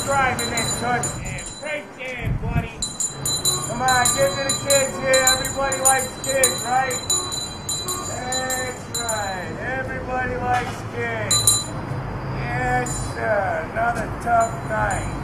subscribing then, Toots. And right there, buddy. Come on, get to the kids here. Everybody likes kids, right? That's right. Everybody likes kids. Yes, sir. Another tough night.